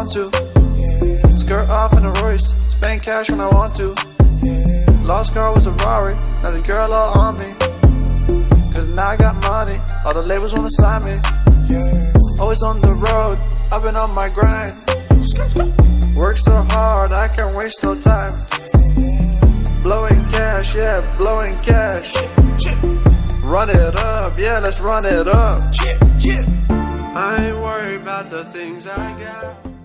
want to. Skirt off in a Royce, spend cash when I want to. Lost car was a Rari, now the girl all on me. Cause now I got money, all the labels wanna sign me. Always on the road, I've been on my grind. Work so hard, I can't waste no time. Blowing cash, yeah, blowing cash. Run it up, yeah, let's run it up. I ain't worried about the things I got.